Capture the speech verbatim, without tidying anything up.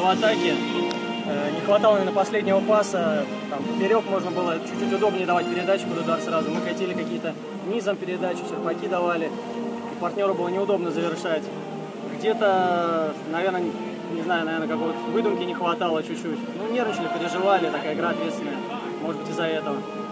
в атаке. Не хватало, наверное, последнего паса. Там вперед можно было чуть-чуть удобнее давать передачу под удар сразу. Мы хотели какие-то низом передачи, серпаки давали. И партнеру было неудобно завершать. Где-то, наверное, не знаю, наверное, какой-то выдумки не хватало чуть-чуть. Ну, нервничали, переживали, такая игра ответственная. Может быть, из-за этого.